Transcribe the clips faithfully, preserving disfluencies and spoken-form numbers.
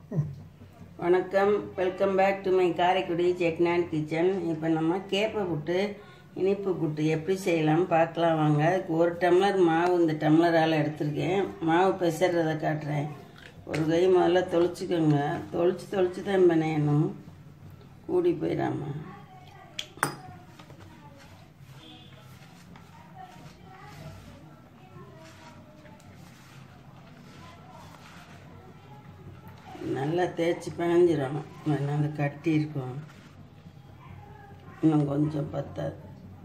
வணக்கம், welcome back to my Karaikudi Chettinad kitchen. இப்போ நம்ம கேப்பை புட்டு, இனிப்பு புட்டு எப்படி செய்யலாம்னு பார்க்கலாம் வாங்க. அதுக்கு ஒரு டம்ளர் மாவு இந்த டம்ளரால் எடுத்துருக்கேன். மாவு பிசைறதை காட்டுறேன். ஒரு கை முதல்ல தொளிச்சிக்கோங்க. தொளிச்சு தொளிச்சு தான் பிணையணும், கூடி போயிடாம. நல்லா தேய்ச்சி பிணைஞ்சிடணும். நல்லா கட்டி இருக்கும், இன்னும் கொஞ்சம் பத்தாது.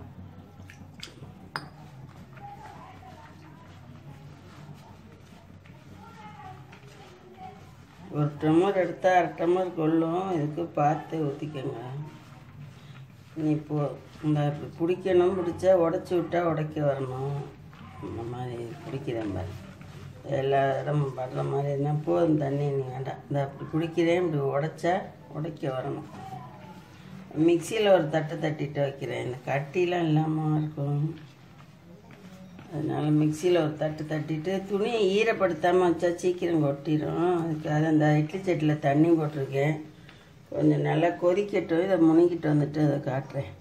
ஒரு டம்ளர் எடுத்தால் அரை டம்ளர் கொள்ளும். இதுக்கு பார்த்து ஊற்றிக்கோங்க. நீ இப்போ இந்த இப்படி பிடிக்கணும், பிடிச்சா உடச்சி விட்டா உடைக்க வரணும். இந்த மாதிரி பிடிக்கிற மாதிரி எல்லா இடமும் படுற மாதிரி என்ன போதும் தண்ணி, நீ வேண்டாம். இந்த அப்படி பிடிக்கிறேன், இப்படி உடைச்சா உடைக்க வரணும். மிக்சியில் ஒரு தட்டை தட்டிட்டு வைக்கிறேன், இந்த கட்டிலாம் இல்லாமல் இருக்கும். அதனால் மிக்சியில் ஒரு தட்டு தட்டிட்டு துணியை ஈரப்படுத்தாமல் வச்சா சீக்கிரம் கொட்டிடும். அதுக்காக அந்த இட்லி சட்டியில் தண்ணி போட்டிருக்கேன். கொஞ்சம் நல்லா கொதிக்கட்டும். இதை முனிக்கிட்டு வந்துட்டு அதை காட்டுறேன்.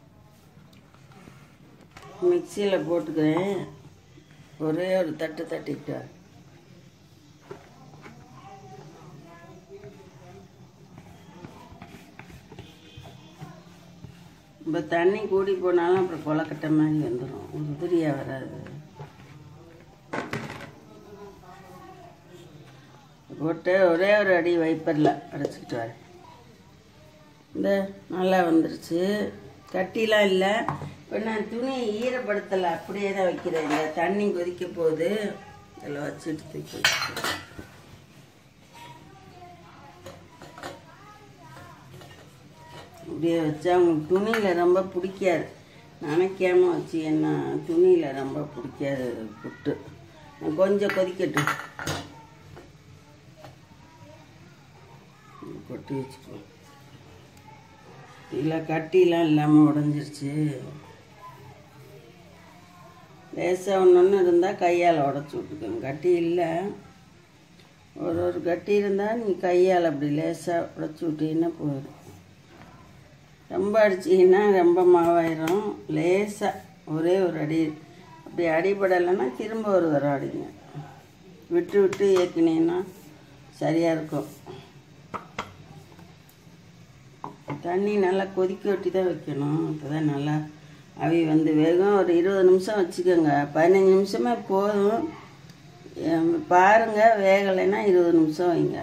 மிக்சியில் போட்டுக்கிறேன். ஒரே ஒரு தட்டு தட்டிட்டு இப்போ தண்ணி கூடி போனாலும் அப்புறம் கொலக்கட்டை மாதிரி வந்துடும், உதிரியாக வராது. போட்டு ஒரே ஒரு அடி வைப்பரில் அடைச்சிக்கிட்டு வரேன். இந்த நல்லா வந்துருச்சு, கட்டிலாம் இல்லை. இப்போ நான் துணியை ஈரப்படுத்தலை, அப்படியே தான் வைக்கிறேன். இந்த தண்ணி கொதிக்க போகுது, இதில் வச்சுட்டு தூக்கி வச்சுக்கிறேன். இப்படியே வச்சா உங்களுக்கு துணியில் ரொம்ப பிடிக்காது. நினைக்காமல் வச்சு என்ன துணியில் ரொம்ப பிடிக்காது புட்டு. கொஞ்சம் கொதிக்கட்டும், கொட்டி வச்சுக்கோ. இல்லை கட்டிலாம் இல்லாமல் உடஞ்சிருச்சு. லேசாக ஒன்று ஒன்று இருந்தால் கையால் உடச்சி விட்டுக்கோங்க. கட்டி இல்லை, ஒரு ஒரு கட்டி இருந்தால் நீ கையால் அப்படி லேசாக உடச்சி விட்டீங்கன்னா போயிடும். ரொம்ப அடிச்சிங்கன்னா ரொம்ப மாவாயிரும். லேசாக ஒரே ஒரு அடி, அப்படி அடிபடலைன்னா திரும்ப ஒரு தரம் அடிங்க. விட்டு விட்டு ஏற்றினீங்கன்னா சரியாக இருக்கும். தண்ணி நல்லா கொதிக்க விட்டு தான் வைக்கணும், அப்போ தான் நல்லா அவி வந்து வேகும். ஒரு இருபது நிமிஷம் வச்சுக்கோங்க. பதினஞ்சு நிமிஷமே போதும். பாருங்கள், வேகலைன்னா இருபது நிமிஷம் வைங்க.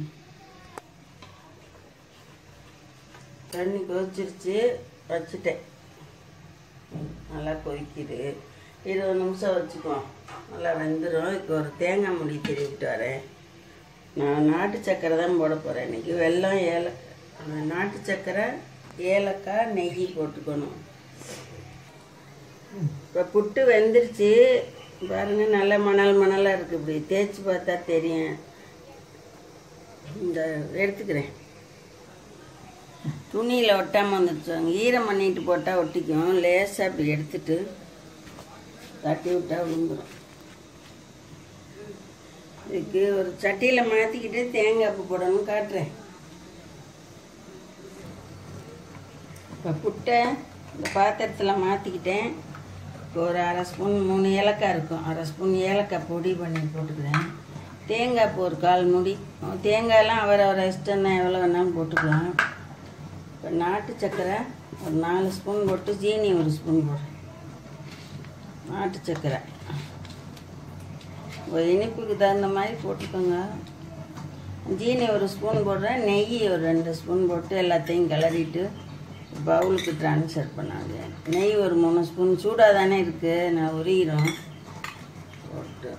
தண்ணி கொதிச்சிருச்சு, வச்சுட்டேன். நல்லா கொதிக்குது. இருபது நிமிஷம் வச்சுக்குவோம், நல்லா வெந்துடும். இப்போ ஒரு தேங்காய் முடி திருவிட்டு வரேன். நான் நாட்டு சக்கரை தான் போட போகிறேன் இன்றைக்கி. வெல்லம், ஏல நாட்டு சக்கரை, ஏலக்காய், நெய் போட்டுக்கணும். இப்போ புட்டு வெந்துருச்சு பாருங்கள். நல்ல மணல் மணலாக இருக்குது. இப்படி தேய்ச்சி பார்த்தா தெரியும். இந்த எடுத்துக்கிறேன். துணியில் ஒட்டாமல் வந்துடுச்சு. ஈரம் பண்ணிட்டு போட்டால் ஒட்டிக்கும். லேசாக இப்படி எடுத்துட்டு தட்டி விட்டால் விழுந்துடும். இதுக்கு ஒரு சட்டியில் மாற்றிக்கிட்டு தேங்காய் பூ போடணும், காட்டுறேன். இப்போ புட்டை இந்த பாத்திரத்தில் மாற்றிக்கிட்டேன். இப்போ ஒரு அரை ஸ்பூன், மூணு ஏலக்காய் இருக்கும், அரை ஸ்பூன் ஏலக்காய் பொடி பண்ணி போட்டுக்கிறேன். தேங்காய் பூ ஒரு கால் மூடி. தேங்காயெல்லாம் அவர் அவரை இஷ்டம் தான், எவ்வளோ வேணாலும் போட்டுக்கலாம். இப்போ நாட்டு சக்கரை ஒரு நாலு ஸ்பூன் போட்டு, ஜீனி ஒரு ஸ்பூன் போடுறேன். நாட்டு சக்கரை ஒரு இனிப்புக்கு தகுந்த மாதிரி போட்டுக்கோங்க. ஜீனி ஒரு ஸ்பூன் போடுறேன். நெய் ஒரு ரெண்டு ஸ்பூன் போட்டு எல்லாத்தையும் கிளறிட்டு பவுலுக்கு ட்ரான்ஸ்ஃபர் பண்ணாங்க. நெய் ஒரு மூணு ஸ்பூன், சூடாக தானே இருக்குது, நான் உரிகிறோம் போட்டு.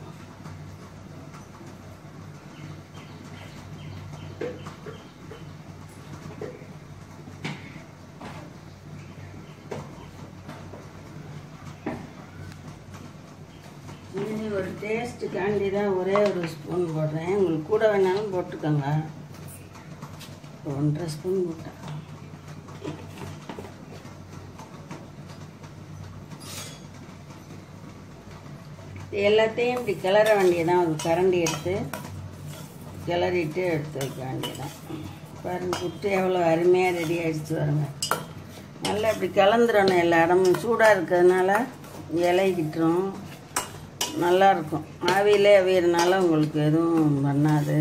ஜீனி ஒரு டேஸ்ட்டுக்காண்டி தான் ஒரே ஒரு ஸ்பூன் போடுறேன். உங்களுக்கு கூட வேணாலும் போட்டுக்கோங்க. ஒன்றரை ஸ்பூன் போட்டேன். எல்லாத்தையும் இப்படி கிளற வேண்டியதான். ஒரு கரண்டி எடுத்து கிளறிட்டு எடுத்து வைக்க வேண்டியதான். பாருங்கள் புட்டு எவ்வளோ அருமையாக ரெடி ஆகிடுச்சு பாருங்க. நல்லா இப்படி கலந்துடணும். எல்லா இடமும் சூடாக இருக்கிறதுனால இலைக்கிட்டுரும், நல்லாயிருக்கும். ஆவியிலே அவியறனால உங்களுக்கு எதுவும் பண்ணாது.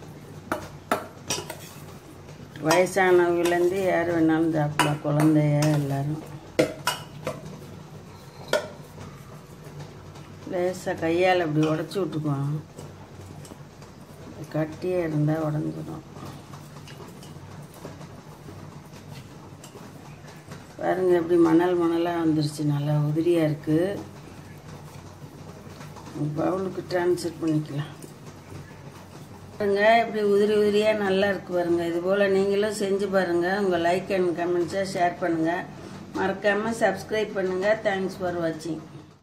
வயசானவங்கலேருந்து யார் வேணாலும் சாப்பிடலாம், குழந்தைய எல்லோரும். லேசாக கையால் அப்படி உடச்சி விட்டுக்குவோம். கட்டியாக இருந்தால் உடஞ்சிடும். பாருங்கள் எப்படி மணல் மணலாக வந்துருச்சு, நல்லா உதிரியாக இருக்குது. பவுலுக்கு ட்ரான்ஸ்ஃபர் பண்ணிக்கலாம். பாருங்க எப்படி உதிரி உதிரியாக நல்லா இருக்குது பாருங்கள். இது போல் நீங்களும் செஞ்சு பாருங்கள். உங்கள் லைக் அண்ட் கமெண்ட்ஸை ஷேர் பண்ணுங்கள். மறக்காமல் சப்ஸ்கிரைப் பண்ணுங்கள். தேங்க்ஸ் ஃபார் வாட்சிங்.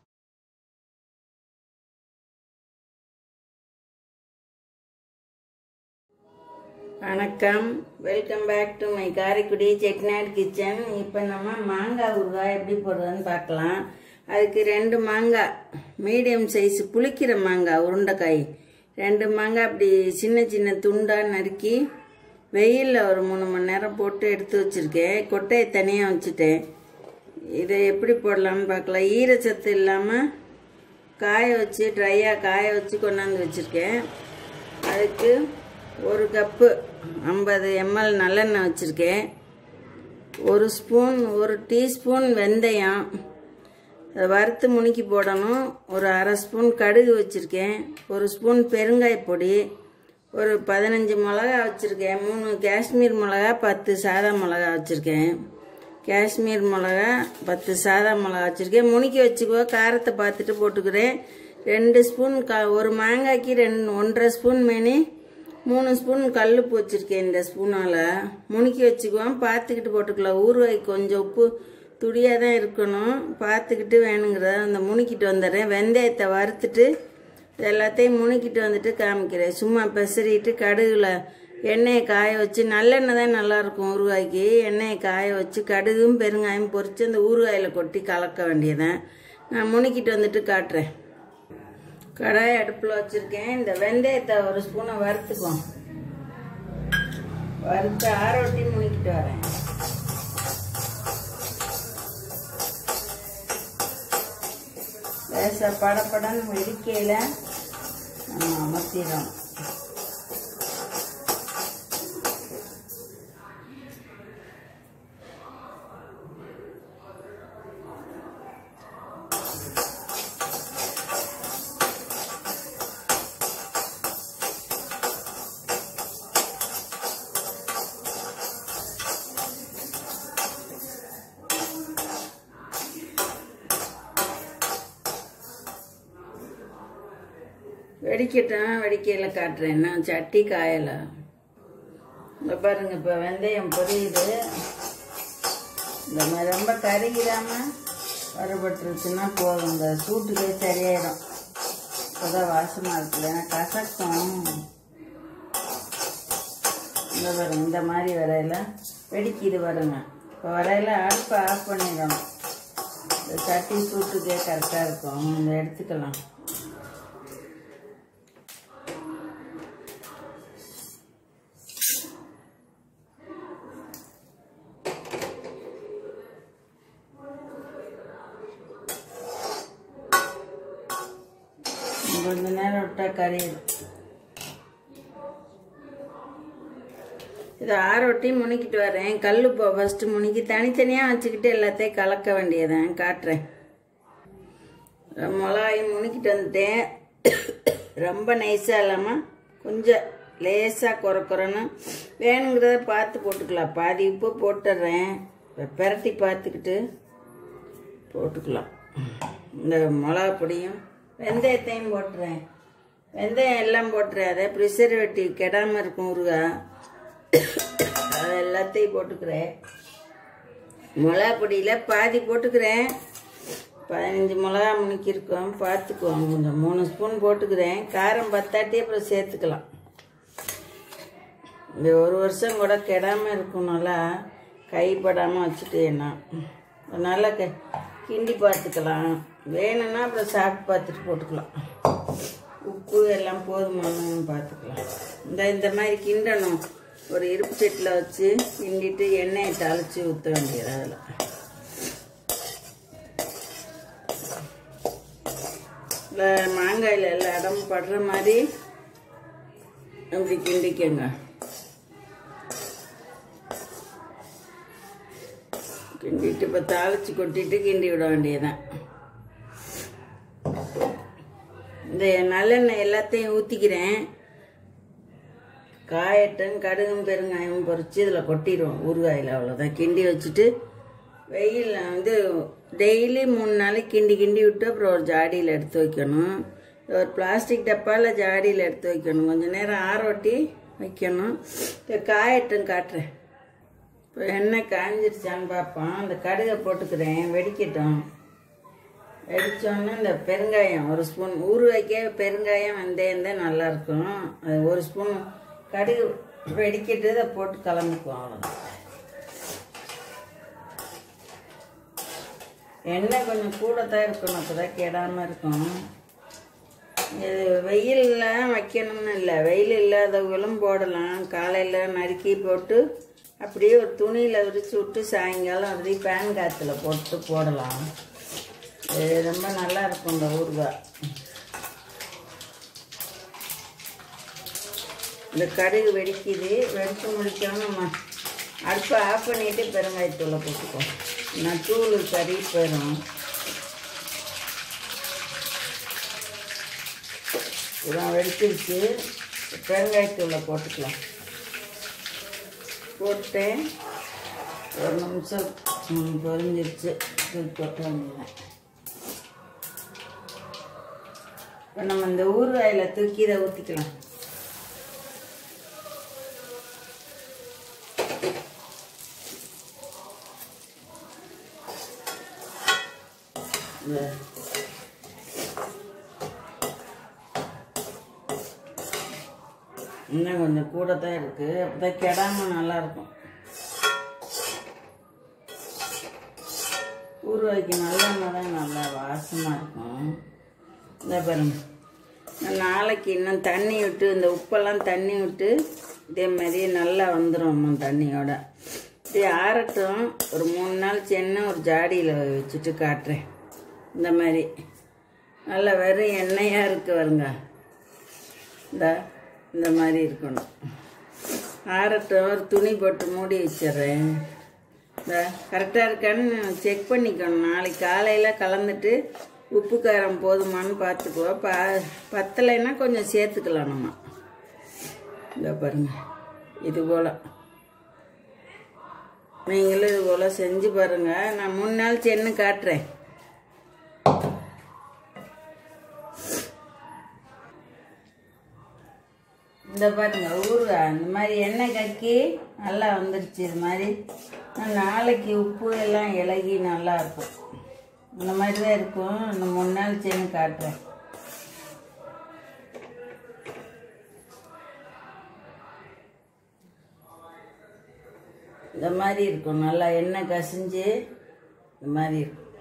வணக்கம், welcome back to my Karaikudi Chettinad kitchen. இப்போ நம்ம மாங்காய் ஊறுகாய் எப்படி போடுறதுன்னு பார்க்கலாம். அதுக்கு ரெண்டு மாங்காய், மீடியம் சைஸ் புளிக்கிற மாங்காய், உருண்டைக்காய் ரெண்டு மாங்காய் அப்படி சின்ன சின்ன துண்டாக நறுக்கி வெயிலில் ஒரு மூணு மணி நேரம் போட்டு எடுத்து வச்சுருக்கேன். கொட்டையை தனியாக வச்சுட்டேன். இதை எப்படி போடலான்னு பார்க்கலாம். ஈரச்சத்து இல்லாமல் காய வச்சு ட்ரையாக காய வச்சு கொண்டாந்து வச்சுருக்கேன். அதுக்கு ஒரு கப்பு ஐம்பது எம்எல் நல்லெண்ணெய் வச்சுருக்கேன். ஒரு ஸ்பூன் ஒரு டீஸ்பூன் வெந்தயம் அதை வறுத்து முணுக்கி போடணும். ஒரு அரை ஸ்பூன் கடுகு வச்சுருக்கேன். ஒரு ஸ்பூன் பெருங்காய பொடி, ஒரு பதினஞ்சு மிளகா வச்சுருக்கேன். மூணு காஷ்மீர் மிளகா, பத்து சாதா மிளகா வச்சுருக்கேன். காஷ்மீர் மிளகா பத்து சாதா மிளகா வச்சுருக்கேன். முணுக்கி வச்சுக்கோ, காரத்தை பார்த்துட்டு போட்டுக்கிறேன். ரெண்டு ஸ்பூன் க ஒரு மாங்காய்க்கு ரெண்டு ஒன்றரை ஸ்பூன் மேனி மூணு ஸ்பூன் கல்லுப்பு வச்சுருக்கேன். இந்த ஸ்பூனால் முணுக்கி வச்சுக்குவோம், பார்த்துக்கிட்டு போட்டுக்கலாம். ஊறுகாய் கொஞ்சம் உப்பு துடியாக தான் இருக்கணும், பார்த்துக்கிட்டு வேணுங்கிறத அந்த முணுக்கிட்டு வந்துடுறேன். வெந்தயத்தை வறுத்துட்டு எல்லாத்தையும் முணுக்கிட்டு வந்துட்டு காமிக்கிறேன். சும்மா பெசரிட்டு கடுகுல எண்ணெயை காய வச்சு, நல்லெண்ணெய் தான் நல்லாயிருக்கும் ஊறுகாய்க்கு. எண்ணெயை காய வச்சு கடுகும் பெருங்காயம் பொரித்து அந்த ஊறுகாயில் கொட்டி கலக்க வேண்டியதான். நான் முணுக்கிட்டு வந்துட்டு காட்டுறேன். கடாய் அடுப்பில் வச்சுருக்கேன். இந்த வெந்தயத்தை ஒரு ஸ்பூனை வறுத்துக்குவோம். வறுத்து ஆரோட்டி முணுக்கிட்டு வரேன். லேசாக படப்படன்னு வெடிக்கையில் நம்ம அமர்த்திடும். வெடிக்கட்டும், வெடிக்கையில் காட்டுறேன். நான் சட்டி காயலை. இப்போ பாருங்கள், இப்போ வெந்தயம் பொரியுது. இந்த மாதிரி ரொம்ப கருகிடாமல் வறுபட்டுருச்சுன்னா போதும். இந்த சூட்டுக்கே சரியாயிடும். இப்போதான் வாசமாக இருக்குது, ஏன்னா கசக்கும். இந்த பாருங்க, இந்த மாதிரி வரையில் வெடிக்கிது வருங்க. இப்போ வரையில் அடுப்பை ஆஃப் பண்ணிடணும். இந்த சட்டி சூட்டுக்கே கரெக்டாக இருக்கும். இந்த எடுத்துக்கலாம். கொஞ்ச நேரம் விட்டால் கறியிடும். இதை ஆரோட்டி முணுக்கிட்டு வரேன். கல்லுப்பை ஃபஸ்ட்டு முணுக்கி தனித்தனியாக வச்சுக்கிட்டு எல்லாத்தையும் கலக்க வேண்டியதான். காட்டுறேன். மிளகாயும் முணுக்கிட்டு வந்துட்டேன். ரொம்ப நைஸாக இல்லாமல் கொஞ்சம் லேசாக குறை குறைன்னு வேணுங்கிறத பார்த்து போட்டுக்கலாம். பாதி உப்பு போட்டுடுறேன். பெரட்டி பார்த்துக்கிட்டு போட்டுக்கலாம். இந்த மிளகா பொடியும் வெந்தயத்தையும் போட்டுறேன். வெந்தயம் எல்லாம் போட்டுறேன். அதை ப்ரிசர்வேட்டிவ் கெடாமல் இருக்கும் ஊறுகாய். அதை எல்லாத்தையும் போட்டுக்கிறேன். மிளகா பொடியில் பாதி போட்டுக்கிறேன். பதினஞ்சு மிளகா முணுக்கிருக்கோம், பார்த்துக்குவோம். கொஞ்சம் மூணு ஸ்பூன் போட்டுக்கிறேன். காரம் பத்தாட்டி அப்புறம் சேர்த்துக்கலாம். இந்த ஒரு வருஷம் கூட கெடாமல் இருக்கும். நல்லா கைப்படாமல் வச்சுட்டேன்னா நல்லா க கிண்டி பார்த்துக்கலாம். வேணும்னா அப்புறம் சாப்பிட்டு பார்த்துட்டு போட்டுக்கலாம். உப்பு உப்பு எல்லாம் போதுமானு பார்த்துக்கலாம். இந்த இந்த மாதிரி கிண்டணும். ஒரு இருப்பு செட்டில் வச்சு கிண்டிட்டு எண்ணெயை தாளித்து ஊற்ற வேண்டியது. அதில் இல்லை மாங்காயில் எல்லாம் இடம் படுற மாதிரி அப்படி கிண்டிக்கங்க. கிண்டிட்டு இப்போ தாளித்து கொட்டிட்டு கிண்டி விட வேண்டியதுதான். இந்த நல்லெண்ணெய் எல்லாத்தையும் ஊற்றிக்கிறேன். காயட்டும், கடுகும் பெருங்காயமும் பொரிச்சு இதில் கொட்டிடுவோம் ஊறுகாயில். அவ்வளோதான். கிண்டி வச்சுட்டு வெயில் வந்து டெய்லி மூணு நாளைக்கு கிண்டி கிண்டி விட்டு அப்புறம் ஒரு ஜாடியில் எடுத்து வைக்கணும். ஒரு பிளாஸ்டிக் டப்பாவில் ஜாடியில் எடுத்து வைக்கணும். கொஞ்சம் நேரம் ஆரோட்டி வைக்கணும். இப்போ காயட்டும் காட்டுறேன். இப்போ எண்ணெய் காய்ஞ்சிருச்சான்னு பார்ப்போம். அந்த கடுகை போட்டுக்கிறேன். வெடிக்கட்டும். வெடித்தோன்னே இந்த பெருங்காயம் ஒரு ஸ்பூன், ஊறுகாய்க்கே பெருங்காயம் வெந்தயம் தான் நல்லாயிருக்கும். அது ஒரு ஸ்பூன் கடுகு வெடிக்கிட்டு அதை போட்டு கலந்துக்குவோம். அவ்வளோதான். எண்ணெய் கொஞ்சம் கூட தான் இருக்கணும், அப்போ தான் கெடாமல் இருக்கும். இது வெயிலில் வைக்கணும்னு இல்லை, வெயில் இல்லாதவங்களும் போடலாம். காலையில் நறுக்கி போட்டு அப்படியே ஒரு துணியில் விரித்து விட்டு சாயங்காலம் அப்படியே பேன் காற்றுல போட்டு போடலாம். இது ரொம்ப நல்லா இருக்கும் இந்த ஊறுகாய். இந்த கடுகு வெடிக்குது. வெடித்து முடிக்காமல் நம்ம அடுப்பை ஆஃப் பண்ணிவிட்டு பெருங்காயத்தூளை போட்டுக்குவோம். நான் தூள் கறி போயிடும். இதெல்லாம் வெடிச்சிருச்சு. பெருங்காயத்தூளை போட்டுக்கலாம். போட்டேன் ஒரு நிமிஷம் பொரிஞ்சிருச்சு. போட்ட வேண்டியதான். இப்போ நம்ம இந்த ஊறுகாயில் தூக்கி இதை ஊற்றிக்கலாம். இன்னும் கொஞ்சம் கூட தான் இருக்குது. அப்போ தான் கெடாமல் நல்லாயிருக்கும். ஊறுகாய்க்கு நல்லெண்ணெய் தான் நல்லா வாசமாக இருக்கும். இந்த பாருங்க, நாளைக்கு இன்னும் தண்ணி விட்டு இந்த உப்பெல்லாம் தண்ணி விட்டு இதே மாதிரி நல்லா வந்துடும் தண்ணியோட. இப்படி ஆறட்டும். ஒரு மூணு நாள் சென்னை ஒரு ஜாடியில் வச்சுட்டு காட்டுறேன். இந்த மாதிரி நல்லா வெறும் எண்ணெயாக இருக்குது வருங்க. இந்த இந்த மாதிரி இருக்கணும். ஆறட்டும். ஒரு துணி போட்டு மூடி வச்சிட்றேன். இந்த கரெக்டாக இருக்கான்னு செக் பண்ணிக்கணும். நாளைக்கு காலையில் கலந்துட்டு உப்பு காரம் போதுமானு பார்த்துக்குவோம். ப பத்தலைன்னா கொஞ்சம் சேர்த்துக்கலாம் நம்ம. இந்த பாருங்கள், இது போல் நீங்களும் இது போல் செஞ்சு பாருங்கள். நான் மூணு நாள் சென்னு காட்டுறேன். இந்த பாருங்க ஊறுகாய் இந்த மாதிரி எண்ணெய் கக்கி நல்லா வந்துருச்சு. இது மாதிரி நாளைக்கு உப்பு எல்லாம் இலகி நல்லா இருக்கும். இந்த மாதிரி தான் இருக்கும். இன்னும் மூணு நாள் சென்னு காட்டுறேன். இந்த மாதிரி இருக்கும். நல்லா எண்ணெய் கசிஞ்சு இந்த மாதிரி இருக்கும்.